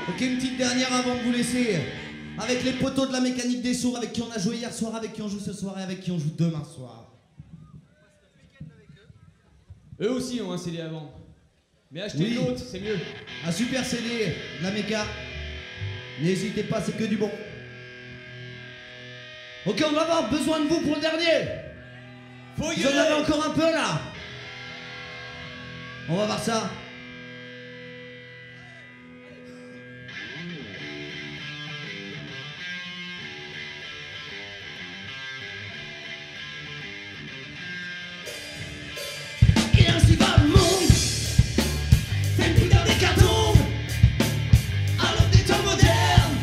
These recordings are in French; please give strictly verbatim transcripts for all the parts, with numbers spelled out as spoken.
Ok, une petite dernière avant de vous laisser. Avec les poteaux de la mécanique des sourds, avec qui on a joué hier soir, avec qui on joue ce soir et avec qui on joue demain soir. Eux aussi ont un C D à vendre. Mais achetez Oui. l'autre, c'est mieux. Un super C D, la méca. N'hésitez pas, c'est que du bon. Ok, on va avoir besoin de vous pour le dernier. Faut Vous en avez encore un peu là. On va voir ça. Et ainsi va le monde, fait le putain d'hécatombe, à l'aube des temps modernes.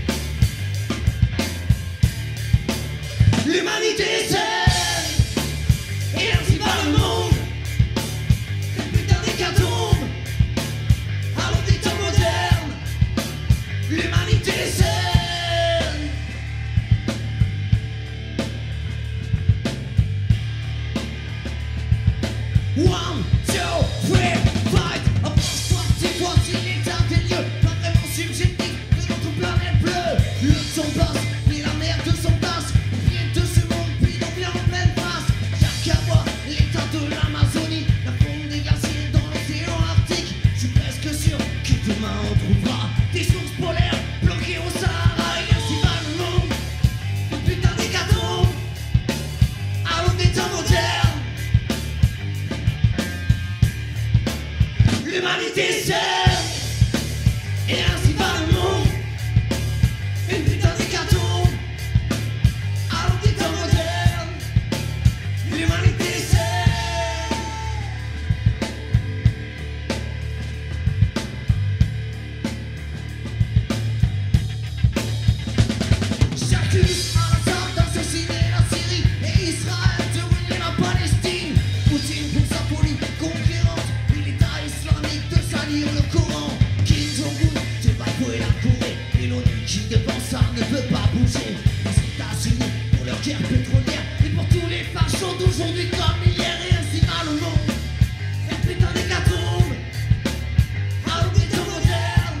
L'humanité est seule, et ainsi va le monde, fait le putain d'hécatombe, à l'aube des temps modernes. L'humanité est seule. One, two, three, fight. Approche-toi, c'est voici l'état des lieux. Pas vraiment subjectif de notre planète bleue. Le temps passe, mais la merde s'entasse. Rien de ce monde, puis d'en bien en pleine face. Y'a qu'à voir l'état de l'Amazonie, la fonte des glaciers dans l'océan Arctique. Je suis presque sûr que demain on trouvera des sources polaires bloquées au Sahara. Et ainsi va le monde, une putain d'hécatombe, à l'aube des temps modernes. L'humanité seule, et ainsi va le monde, une putain d'hécatombe, à l'aube des temps modernes. L'humanité seule. J'accuse Al-Assad d'assassiner la Syrie et Israël de ruiner la Palestine. Poutine pour sa folie conquérante, et l'État islamique de salir le Coran. Kim Jong-un de bafouer la Corée, et l'ONU qui devant ça ne peut pas bouger. Les États-Unis pour leur guerre pétrolière, et pour tous les fachos d'aujourd'hui comme hier. Et ainsi va le monde, et putain d'hécatombe, à l'aube des temps modernes.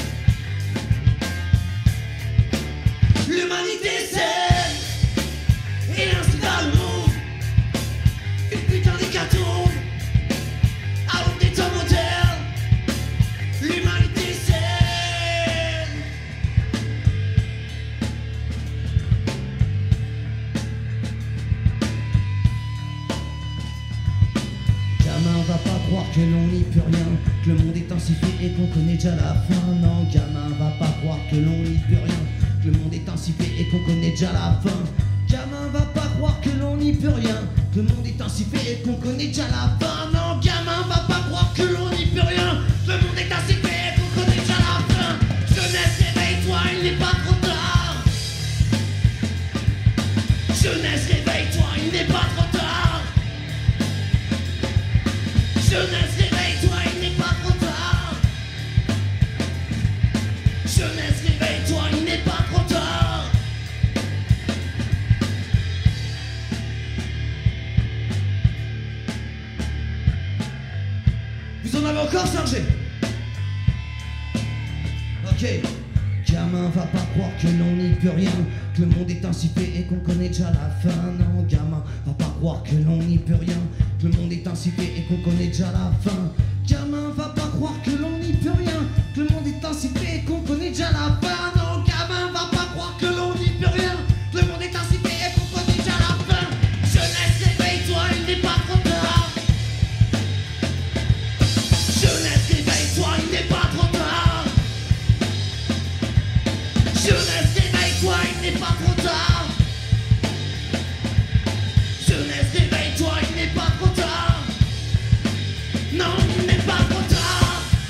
L'humanité seule, et ainsi va le monde, une putain d'hécatombe, à l'aube des temps modernes. L'humanité seule. Gamin, va pas croire que l'on n'y peut rien, que le monde est ainsi fait et qu'on connaît déjà la fin. Non, gamin, va pas croire que l'on n'y peut rien, que le monde est ainsi fait et qu'on connaît déjà la fin. Gamin, va pas croire que l'on n'y peut rien, que le monde est ainsi fait et qu'on connaît déjà la fin. Non, gamin, va pas croire que l'on n'y peut rien, que le monde est ainsi fait et qu'on connaît déjà la fin. Jeunesse, réveille-toi, il n'est pas trop tard. Jeunesse, réveille-toi, il n'est pas trop tard. Jeunesse, réveille-toi, il n'est pas trop tard. Jeunesse, réveille-toi, il n'est pas trop tard. Vous en avez encore chargé? Ok. Gamin, va pas croire que l'on n'y peut rien, que le monde est ainsi fait et qu'on connaît déjà la fin. Non, gamin, va pas croire que l'on n'y peut rien, que le monde est ainsi fait et qu'on connaît déjà la fin. Gamin, va pas croire que l'on n'y peut rien, que le monde est ainsi fait et qu'on connaît déjà la fin. Non, gamin, va pas croire que l'on n'y peut rien, que le monde est ainsi fait et qu'on connaît déjà la fin. Jeunesse, réveille-toi, il n'est pas trop tard. Jeunesse, réveille-toi, il n'est pas trop tard. Jeunesse, réveille-toi, il n'est pas trop tard. Jeunesse, réveille-toi, il n'est pas trop tard. Non, il n'est pas trop tard.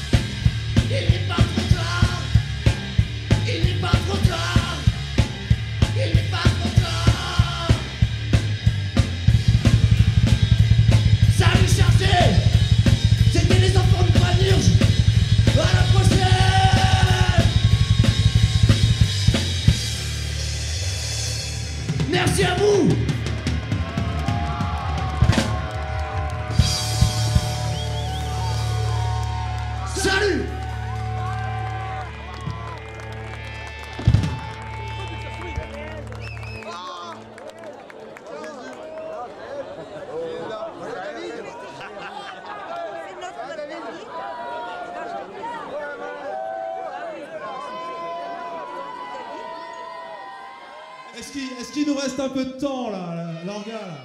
est-ce qu'il est-ce qu'il nous reste un peu de temps là, là, l'orga là?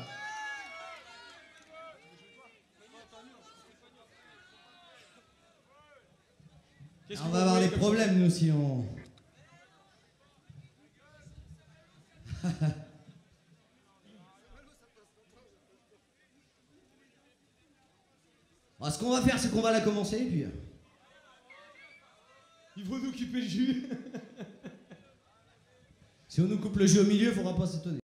On va avoir des problèmes nous si on... Alors, ce qu'on va faire, c'est qu'on va la commencer et puis... Ils vont nous couper le jus. Si on nous coupe le jus au milieu, il faudra pas s'étonner.